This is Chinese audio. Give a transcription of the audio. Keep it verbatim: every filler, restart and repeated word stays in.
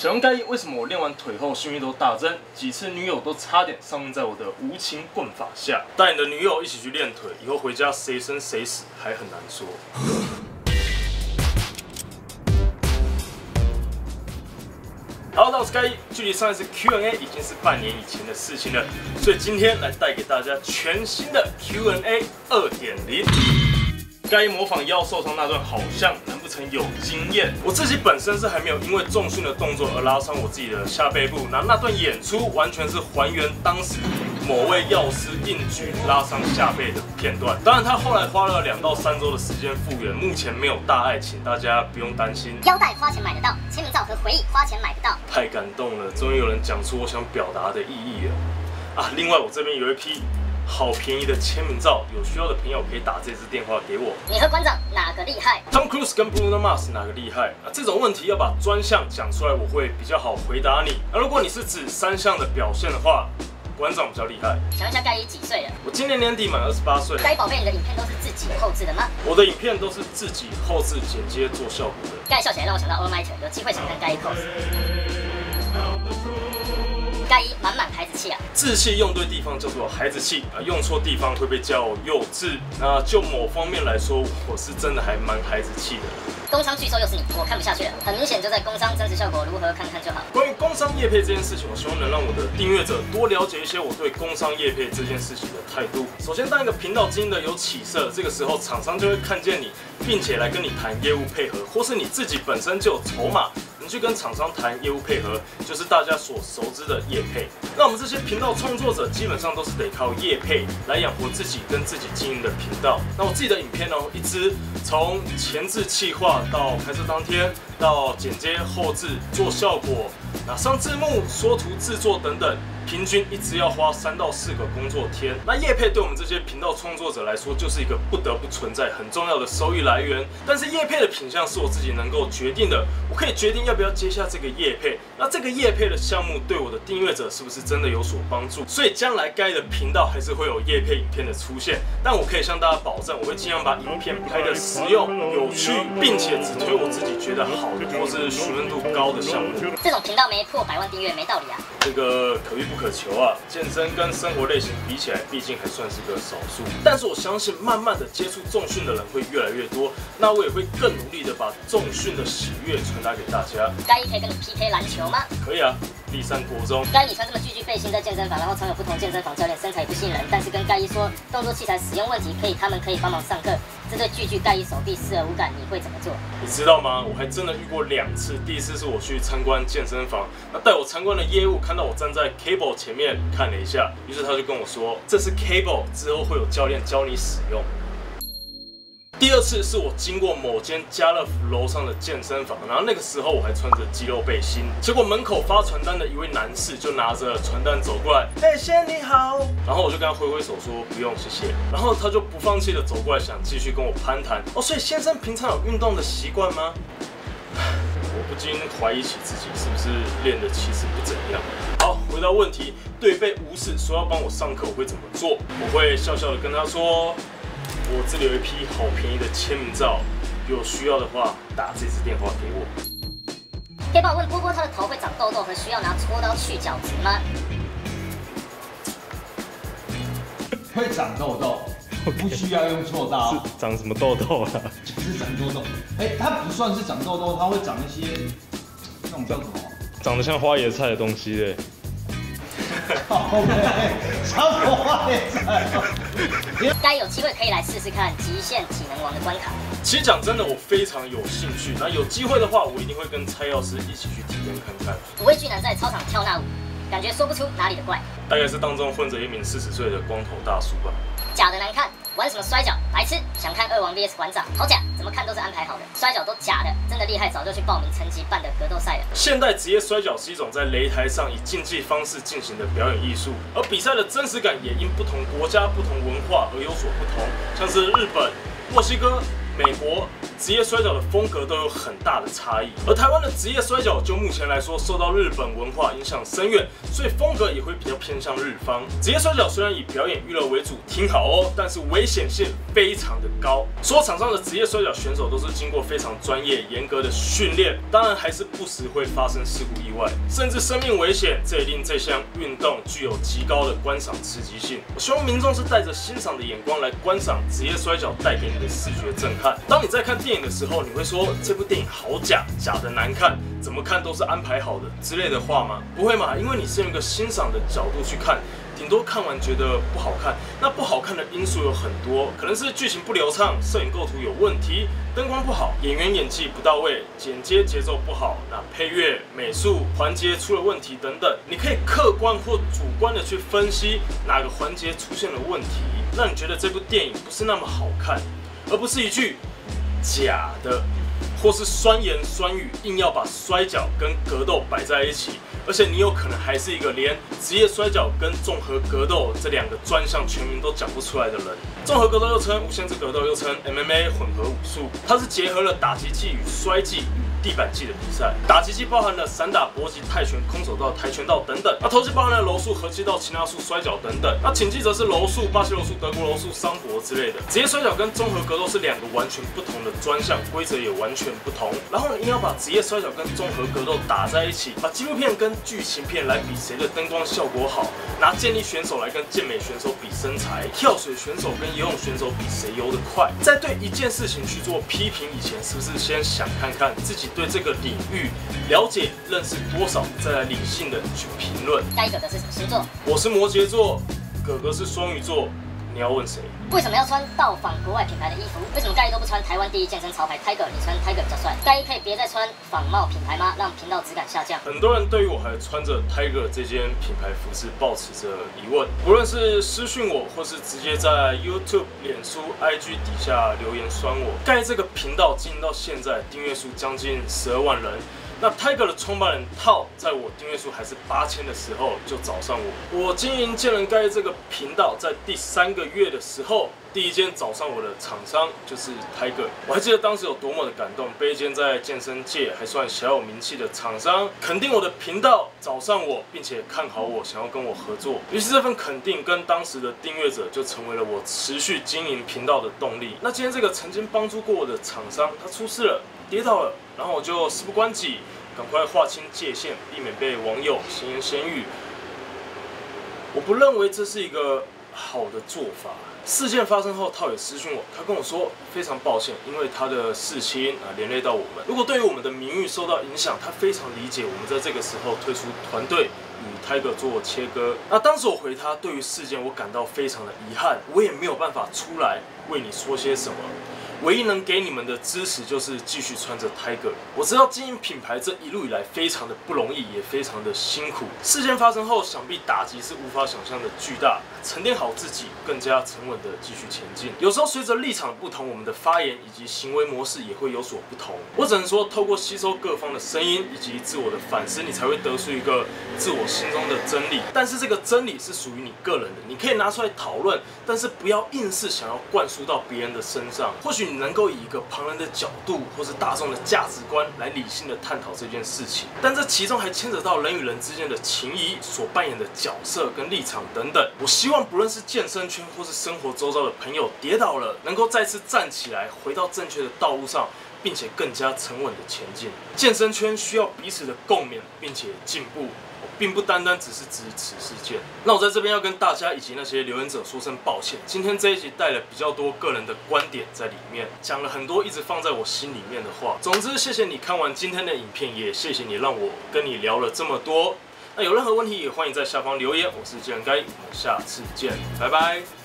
想问盖伊，为什么我练完腿后性欲都大增，几次女友都差点丧命在我的无情棍法下？带你的女友一起去练腿，以后回家谁生谁死还很难说。Hello， 大家好，我是盖伊。距离上一次 Q and A 已经是半年以前的事情了，所以今天来带给大家全新的 Q and A 二点零。盖伊模仿腰受伤那段，好像难不成有经验？我自己本身是还没有因为重训的动作而拉伤我自己的下背部，那那段演出完全是还原当时某位药师硬举拉伤下背的片段。当然，他后来花了两到三周的时间复原，目前没有大碍，请大家不用担心。 腰带花钱买得到，签名照和回忆花钱买不到。 太感动了，终于有人讲出我想表达的意义了啊！另外，我这边有一批好便宜的签名照，有需要的朋友可以打这支电话给我。 你和馆长哪个厉害 ？Tom Cruise 跟 Bruno Mars 哪个厉害？啊，这种问题要把专项讲出来，我会比较好回答你。那如果你是指三项的表现的话，馆长比较厉害。 想问一下盖伊几岁了？ 我今年年底满二十八岁。 盖伊宝贝，你的影片都是自己后制的吗？ 我的影片都是自己后制剪接做效果的。 盖伊笑起来让我想到 All Might， 有机会想看盖伊 cos。盖伊满满孩子气啊！ 志气用对地方叫做孩子气啊，用错地方会被叫幼稚。那就某方面来说，我是真的还蛮孩子气的。 工商巨兽又是你，我看不下去了。很明显就在工商真实效果如何看看就好。 关于工商业配这件事情，我希望能让我的订阅者多了解一些我对工商业配这件事情的态度。首先，当一个频道经营的有起色，这个时候厂商就会看见你，并且来跟你谈业务配合，或是你自己本身就有筹码。你去跟厂商谈业务配合，就是大家所熟知的业配。那我们这些频道创作者基本上都是得靠业配来养活自己跟自己经营的频道。那我自己的影片呢，一支从前置企划到拍摄当天，到剪接后制做效果，那上字幕、缩图制作等等，平均一支要花三到四个工作天。那业配对我们这些频道创作者来说，就是一个不得不存在很重要的收益来源。但是业配的品项是我自己能够决定的，我可以决定要不要接下这个业配。那这个业配的项目对我的订阅者是不是真的有所帮助？所以将来该的频道还是会有业配影片的出现。但我可以向大家保证，我会尽量把影片拍得实用、有趣，并且只推我自己觉得好的或是询问度高的项目。 这种频道没破百万订阅没道理啊！ 这个可遇不可求啊！健身跟生活类型比起来，毕竟还算是个少数。但是我相信，慢慢的接触重训的人会越来越多，那我也会更努力的把重训的喜悦传达给大家。 盖伊可以跟你 P K 篮球吗？ 可以啊，第三国中。 盖伊你穿这么巨巨背心在健身房，然后常有不同健身房教练身材也不信人，但是跟盖伊说动作器材使用问题，可以他们可以帮忙上课。这对巨巨盖伊手臂视而无感，你会怎么做？ 你知道吗？我还真的遇过两次。第一次是我去参观健身房，那带我参观的业务看到我站在 cable 前面看了一下，于是他就跟我说：“这是 cable， 之后会有教练教你使用。”第二次是我经过某间家乐福楼上的健身房，然后那个时候我还穿着肌肉背心，结果门口发传单的一位男士就拿着传单走过来，嘿，先生你好，然后我就跟他挥挥手说不用谢谢，然后他就不放弃的走过来想继续跟我攀谈，哦，所以先生平常有运动的习惯吗？我不禁怀疑起自己是不是练的其实不怎样。好，回到问题，对被无视说要帮我上课，我会怎么做？我会笑笑的跟他说。我这里有一批好便宜的签名照，有需要的话打这支电话给我。 可以帮我问波波他的头会长痘痘和需要拿戳刀去角质吗？ 会长痘痘，不需要用锉刀。 是长什么痘痘啊？ 就是长痘痘。哎、欸，它不算是长痘痘，它会长一些那种叫什么？ 长得像花椰菜的东西嘞。 OK， 长花椰菜。 该有机会可以来试试看极限体能王的关卡。 其实讲真的，我非常有兴趣。那有机会的话，我一定会跟蔡药师一起去体验看看。 五位巨男在操场跳那舞，感觉说不出哪里的怪。 大概是当中混着一名四十岁的光头大叔吧。 假的难看，玩什么摔跤？白痴！想看二王 V S 馆长，好假！怎么看都是安排好的，摔跤都假的，真的厉害，早就去报名成绩办的格斗赛了。 现代职业摔跤是一种在擂台上以竞技方式进行的表演艺术，而比赛的真实感也因不同国家、不同文化而有所不同，像是日本、墨西哥、美国、 职业摔角的风格都有很大的差异。而台湾的职业摔角就目前来说，受到日本文化影响深远，所以风格也会比较偏向日方。职业摔角虽然以表演娱乐为主，听好哦，但是危险性非常的高。所有场上的职业摔角选手都是经过非常专业、严格的训练，当然还是不时会发生事故意外，甚至生命危险。这也令这项运动具有极高的观赏刺激性。我希望民众是带着欣赏的眼光来观赏职业摔角带给你的视觉震撼。当你在看电影的时候，你会说这部电影好假，假的难看，怎么看都是安排好的之类的话吗？不会嘛，因为你是用一个欣赏的角度去看。顶多看完觉得不好看，那不好看的因素有很多，可能是剧情不流畅、摄影构图有问题、灯光不好、演员演技不到位、剪接节奏不好，那配乐、美术环节出了问题等等。你可以客观或主观的去分析哪个环节出现了问题，让你觉得这部电影不是那么好看，而不是一句假的，或是酸言酸语，硬要把摔角跟格斗摆在一起。而且你有可能还是一个连职业摔角跟综合格斗这两个专项全名都讲不出来的人。综合格斗又称无限制格斗，又称 M M A 混合武术，它是结合了打击技与摔技与地板技的比赛。打击技包含了散打、搏击、泰拳、空手道、跆拳道等等。那投技包含了柔术、合气道、擒拿术、摔角等等。那擒技则是柔术、巴西柔术、德国柔术、桑搏之类的。职业摔角跟综合格斗是两个完全不同的专项，规则也完全不同。然后你硬要把职业摔角跟综合格斗打在一起，把纪录片跟剧情片来比谁的灯光效果好，拿健力选手来跟健美选手比身材，跳水选手跟游泳选手比谁游得快。在对一件事情去做批评以前，是不是先想看看自己对这个领域了解认识多少，再来理性的去评论？ 该哥哥是什么星座？ 我是摩羯座，哥哥是双鱼座。你要问谁？ 为什么要穿到仿国外品牌的衣服？为什么盖伊都不穿台湾第一健身潮牌 Tiger？ 你穿 Tiger 比较帅。盖伊可以别再穿仿冒品牌吗？让频道质感下降。 很多人对于我还穿着 Tiger 这件品牌服饰抱持着疑问，无论是私讯我，或是直接在 YouTube、脸书、I G 底下留言酸我。盖伊这个频道经营到现在，订阅数将近十二万人。那 Tiger 的创办人套，在我订阅数还是八千的时候就找上我。我经营健人盖这个频道，在第三个月的时候，第一间找上我的厂商就是 Tiger。我还记得当时有多么的感动，被一间在健身界还算小有名气的厂商肯定我的频道，找上我，并且看好我，想要跟我合作。于是这份肯定跟当时的订阅者就成为了我持续经营频道的动力。那今天这个曾经帮助过我的厂商，他出事了，跌倒了，然后我就事不关己，赶快划清界限，避免被网友闲言闲语。我不认为这是一个好的做法。事件发生后，套也私讯我，他跟我说非常抱歉，因为他的事情啊连累到我们。如果对于我们的名誉受到影响，他非常理解我们在这个时候退出团队，与 Tiger 做切割。那当时我回他，对于事件我感到非常的遗憾，我也没有办法出来为你说些什么。唯一能给你们的支持就是继续穿着 Tiger。我知道经营品牌这一路以来非常的不容易，也非常的辛苦。事件发生后，想必打击是无法想象的巨大。沉淀好自己，更加沉稳的继续前进。有时候随着立场不同，我们的发言以及行为模式也会有所不同。我只能说，透过吸收各方的声音以及自我的反思，你才会得出一个自我心中的真理。但是这个真理是属于你个人的，你可以拿出来讨论，但是不要硬是想要灌输到别人的身上。或许你能够以一个旁人的角度，或是大众的价值观来理性的探讨这件事情，但这其中还牵扯到人与人之间的情谊所扮演的角色跟立场等等。我希望不论是健身圈或是生活周遭的朋友跌倒了，能够再次站起来，回到正确的道路上，并且更加沉稳的前进。健身圈需要彼此的共勉，并且进步。并不单单只是指此事件。那我在这边要跟大家以及那些留言者说声抱歉，今天这一集带了比较多个人的观点在里面，讲了很多一直放在我心里面的话。总之，谢谢你看完今天的影片，也谢谢你让我跟你聊了这么多。那有任何问题也欢迎在下方留言。我是健人该，我们下次见，拜拜。